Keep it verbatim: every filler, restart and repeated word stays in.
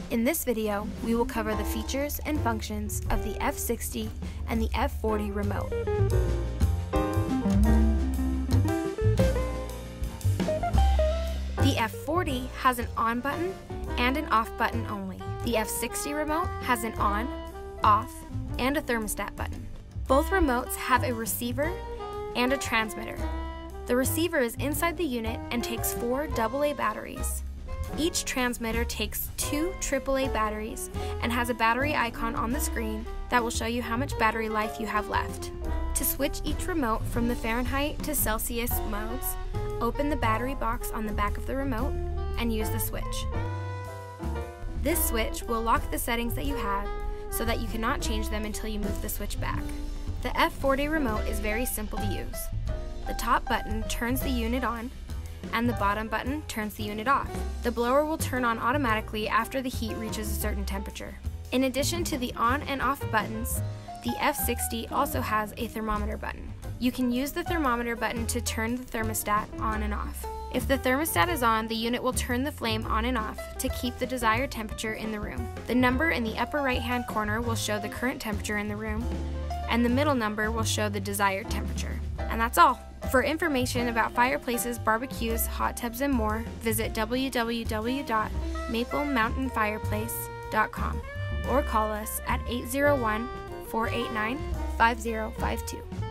In this video, we will cover the features and functions of the F sixty and the F forty remote. The F forty has an on button and an off button only. The F sixty remote has an on, off, and a thermostat button. Both remotes have a receiver and a transmitter. The receiver is inside the unit and takes four double A batteries. Each transmitter takes two triple A batteries and has a battery icon on the screen that will show you how much battery life you have left. To switch each remote from the Fahrenheit to Celsius modes, open the battery box on the back of the remote and use the switch. This switch will lock the settings that you have so that you cannot change them until you move the switch back. The F forty remote is very simple to use. The top button turns the unit on, and the bottom button turns the unit off. The blower will turn on automatically after the heat reaches a certain temperature. In addition to the on and off buttons, the F sixty also has a thermometer button. You can use the thermometer button to turn the thermostat on and off. If the thermostat is on, the unit will turn the flame on and off to keep the desired temperature in the room. The number in the upper right-hand corner will show the current temperature in the room, and the middle number will show the desired temperature. And that's all. For information about fireplaces, barbecues, hot tubs, and more, visit w w w dot maple mountain fireplace dot com or call us at eight zero one, four eight nine, five zero five two.